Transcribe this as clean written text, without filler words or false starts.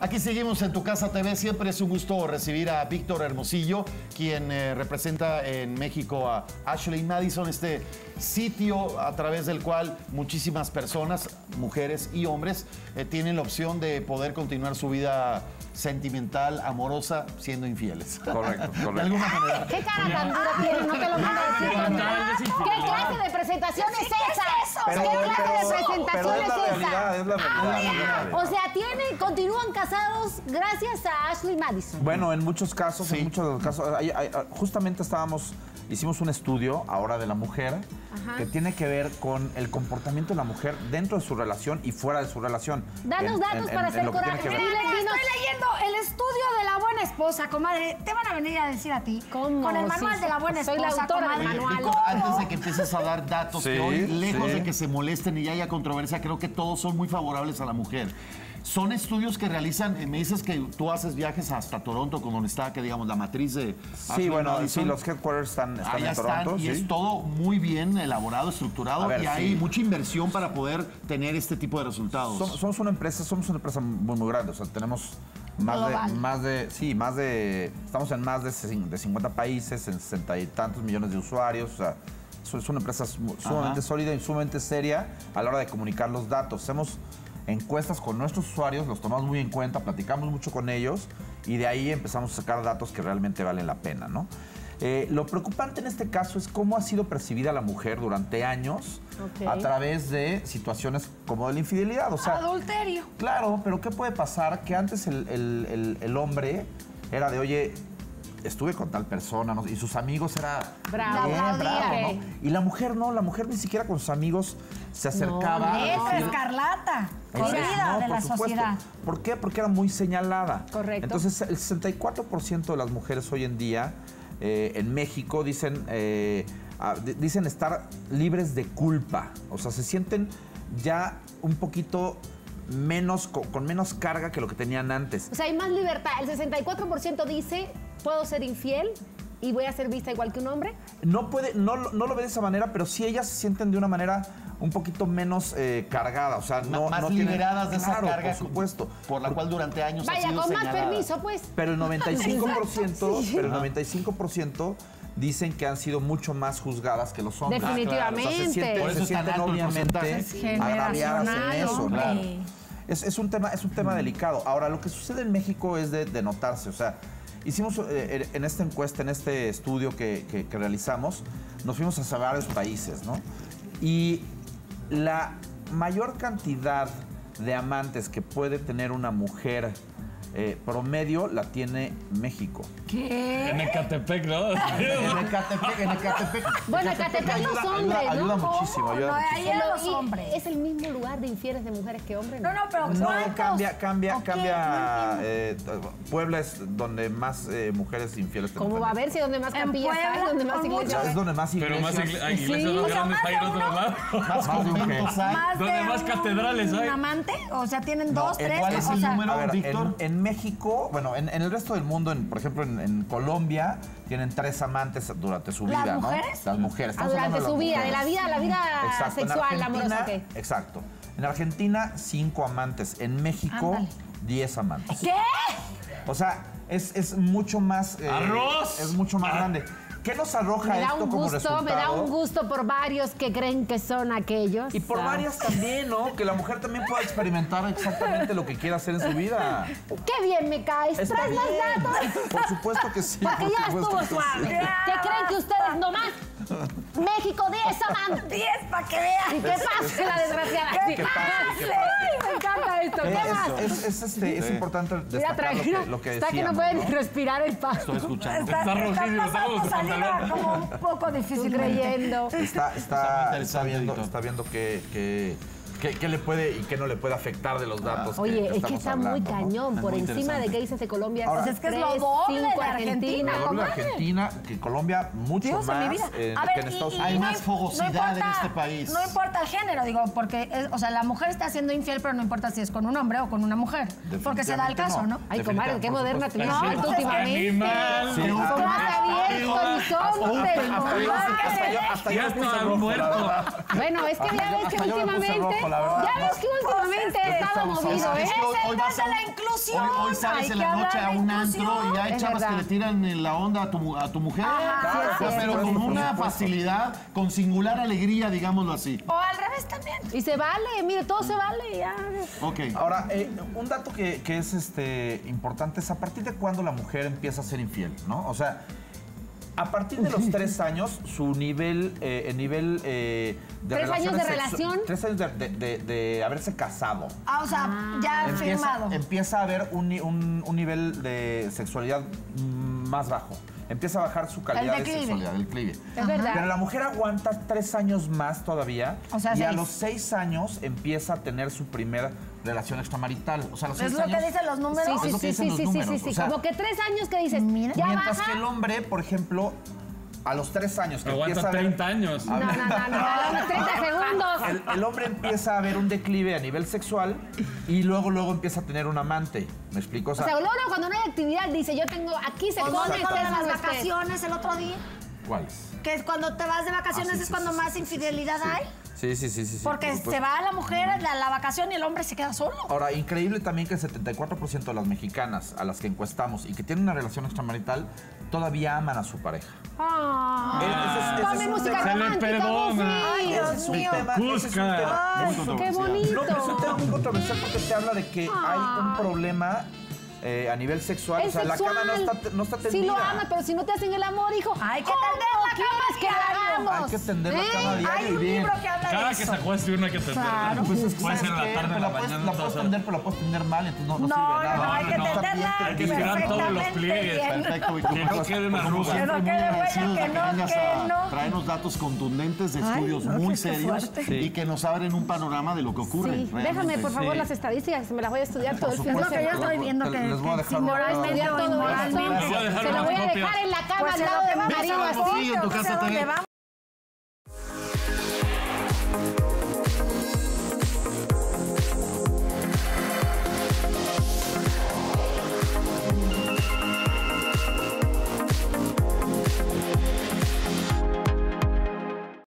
Aquí seguimos en Tu Casa TV. Siempre es un gusto recibir a Víctor Hermosillo, quien representa en México a Ashley Madison, este sitio a través del cual muchísimas personas, mujeres y hombres, tienen la opción de poder continuar su vida sentimental, amorosa, siendo infieles. Correcto, correcto. De alguna manera. ¿Qué cara tan dura tiene? No te lo mando a decir. ¿Qué clase de presentación es esa? ¿Qué clase de presentación es esa? Es la realidad. O sea, continúan casados gracias a Ashley Madison. Bueno, en muchos casos, Sí. en muchos de los casos, justamente hicimos un estudio ahora de la mujer que tiene que ver con el comportamiento de la mujer dentro de su relación y fuera de su relación. Danos datos para hacer coraje. Mira, estoy leyendo el estudio de la buena esposa, comadre. Te van a venir a decir a ti. ¿Cómo? Con el manual Sí, de la buena soy esposa, la autora del comadre. manual. Víctor, antes de que empieces a dar datos, Sí, que hoy, lejos sí. de que se molesten y haya controversia, creo que todos son muy favorables a la mujer. Son estudios que realizan, me dices que tú haces viajes hasta Toronto, con donde está, que digamos, la matriz de Sí, Ashley bueno, Madison. sí, los headquarters están Allá en Toronto. están, y sí. es todo muy bien elaborado, estructurado, A ver, y hay sí. mucha inversión para poder tener este tipo de resultados. Somos una empresa muy, muy grande. O sea, tenemos estamos en más de 50 países, en 60 y tantos millones de usuarios. O sea, es una empresa sumamente sólida y sumamente seria a la hora de comunicar los datos. Hacemos encuestas con nuestros usuarios, los tomamos muy en cuenta, platicamos mucho con ellos y de ahí empezamos a sacar datos que realmente valen la pena, ¿no? Lo preocupante en este caso es cómo ha sido percibida la mujer durante años a través de situaciones como de la infidelidad. O sea, Adulterio. claro, pero ¿qué puede pasar? Que antes el hombre era de, oye, estuve con tal persona, ¿no? Y sus amigos era Bravo. bien, Bravo, bravo, ok. ¿no? Y la mujer no, la mujer ni siquiera con sus amigos se acercaba a Esa decir... escarlata. Corrida No, de la por supuesto. sociedad. ¿Por qué? Porque era muy señalada. Correcto. Entonces, el 64% de las mujeres hoy en día en México dicen estar libres de culpa. O sea, se sienten ya un poquito menos, con menos carga que lo que tenían antes. O sea, hay más libertad. El 64% dice, puedo ser infiel y voy a ser vista igual que un hombre. No lo ve de esa manera, pero sí ellas se sienten de una manera un poquito menos cargada, o sea, más tienen- liberadas de esa Claro, carga, por supuesto. por la cual durante años ha Vaya, sido con más señalada. permiso, pues. Pero el 95%, Sí. pero el 95% dicen que han sido mucho más juzgadas que los hombres. Definitivamente. O sea, se sienten, Por eso se es tan sienten alto el obviamente porcentaje. agraviadas en Generacional, eso, hombre. claro. Es un tema delicado. Ahora, lo que sucede en México es de notarse, o sea, hicimos en esta encuesta, en este estudio que realizamos, nos fuimos a varios países, ¿no? Y la mayor cantidad de amantes que puede tener una mujer promedio la tiene México. ¿Qué? En Ecatepec, ¿no? En Ecatepec. Bueno, Ecatepec los hombres, ayuda ¿no? muchísimo, ayuda No, muchísimo. ahí eran los hombres. ¿Es el mismo lugar de infieles de mujeres que hombres? No, pero No, ¿cuántos? cambia. Ok, no entiendo. Puebla es donde más mujeres infieles tenemos. ¿Cómo va a ver si donde más En capillas hay, Puebla, donde más con iglesias Es hay? donde más Pero iglesias. más iglesias Sí. más O sea, grandes más hay en de otro uno. lado. Más conventos hay. Más ¿Dónde de más un catedrales hay? amante? O sea, tienen dos, tres. ¿cuál es el número? A ver, Víctor. en México, bueno, en el resto del mundo, por ejemplo, en Colombia, tienen 3 amantes durante su ¿Las vida, mujeres? ¿no? Las mujeres. Estamos Durante hablando su de vida, las de la mujeres. vida Exacto. En sexual, Argentina, amorosa, ¿qué? Exacto. En Argentina, 5 amantes. En México, Ándale. 10 amantes. ¿Qué? O sea, es mucho más... ¡Arroz! Es mucho más grande. ¿Qué nos arroja Me da esto un como gusto, resultado? me da un gusto por varios que creen que son aquellos. Y por varias también, ¿no? Que la mujer también pueda experimentar exactamente lo que quiera hacer en su vida. ¡Qué bien me caes! Está ¡Traes más bien. datos! Por supuesto que sí. Porque por ya supuesto estuvo que suave. sí. ¿Qué creen que ustedes no más? México, 10 amantes. 10 para que vean. ¿Qué pasa, la desgraciada? ¿Qué Sí. pase? Ay, me encanta esto. ¿Qué más? Es importante Mira, destacar tranquilo. lo que Está que no decíamos, pueden ¿no? ni respirar el paso. Estoy escuchando. Está rojísimo, pasando estamos con saliva pantalón. como un poco Tú difícil creyendo. interesante, Víctor. Está viendo qué le puede y qué no le puede afectar de los datos. Oye, es que estamos está muy hablando, ¿no? cañón. Es Por muy encima de interesante. qué dices de Colombia. Ahora, Pues es que es lo doble de 5 Argentina. La doble de comadre. Argentina, que Colombia mucho Dios de mi más vida. A que en ver, Estados y Unidos. Hay no más im- fogosidad no importa- en este país. No importa el género, digo, porque, o sea, la mujer está siendo infiel, pero no importa si es con un hombre o con una mujer. Porque se da el caso, ¿no? Ay, comadre, qué Por moderna te supuesto. viste No, últimamente. Animal. Sí. ¿Cómo has abierto horizontes? Hasta yo Ya me puse estaba rojo, muerto. la verdad. Bueno, es que ya ves que Hasta yo me puse últimamente rojo, la la verdad. Ya ves que últimamente he estado movido, ¿eh? Hoy vas a la inclusión. Hoy sales Hay en que la noche hablar a de un antro inclusión. y hay Es chavas que verdad. le tiran en la onda a tu mujer. Claro, sí, es pero cierto. con una Por supuesto. facilidad, con singular alegría, digámoslo así. O al revés también. Y se vale, mire, todo se vale ya. Ok. Ahora, un dato que es importante es a partir de cuándo la mujer empieza a ser infiel, ¿no? O sea, a partir de los 3 años, su nivel, el nivel de 3 años de relación. 3 años de haberse casado. O sea, ya firmado. Empieza a haber un nivel de sexualidad más bajo. Empieza a bajar su calidad de declive. sexualidad, el declive. Es verdad. Pero la mujer aguanta 3 años más todavía. O sea, y a 6. los 6 años empieza a tener su primera relación extramarital. O sea, a los 6 Es lo años. que dicen los números. Es lo que dicen los números, o sea, Como que 3 años que dices, ya mientras baja. que el hombre, por ejemplo, a los 3 años que empieza Aguanta a ver, 30 años. No, 30 segundos. el hombre empieza a ver un declive a nivel sexual y luego empieza a tener un amante. ¿Me explico? O sea, luego cuando no hay actividad, dice, yo tengo, aquí se O no pone te con las César Huésped. vacaciones el otro día. ¿cuáles? Que es cuando te vas de vacaciones Ah, sí, es sí, cuando sí, más sí, infidelidad sí. hay. Sí. Porque por supuesto. se va la mujer a la vacación y el hombre se queda solo. Ahora, increíble también que el 74% de las mexicanas a las que encuestamos y que tienen una relación extramarital todavía aman a su pareja. Ah, Ese es ponme un música tema- Se le romántica, perdona. Buffy. Ese es un tema, ese es un Cusca. tema muy Qué controversial. bonito. No, pero es un tema muy controversial porque te habla de que hay un problema a nivel sexual. Es o sea, sexual. la cama no está tendida. Sí lo amas, pero si no te hacen el amor, hijo, Hay que ¿cómo tender la quieres cama que la diario? hagamos? Hay que tender la cama ¿Eh? diario Hay y un bien. libro que habla Cada de que eso. se acueste uno hay que tenderla. Pues es que Puede ¿sabes ser en la qué? tarde, en la la puedes mañana. tender, pero la puedes tender mal, entonces no No, sirve nada. no, hay que no. tenderla Hay que estirar todos los perfectamente pliegues. bien. Perfecto, Que no quede una arruga. Que no muy quede huella, agradecidos de que no, vengas que a no. traernos datos contundentes de Ay, estudios no, muy qué serios fuerte. y que nos abren un panorama de lo que ocurre. Sí, realmente. déjame por favor Sí. las estadísticas, me las voy a estudiar todo el fin Es de lo que yo semana. estoy viendo que Les voy a dejar una Moralmente inmoralmente todo o esto, inmoralmente. Les voy a dejar se lo unas voy a copias. dejar en la cama Pues al es lado lo de que mi vamos marido a así. Hermosillo, en tu no sé casa a dónde TV. vamos.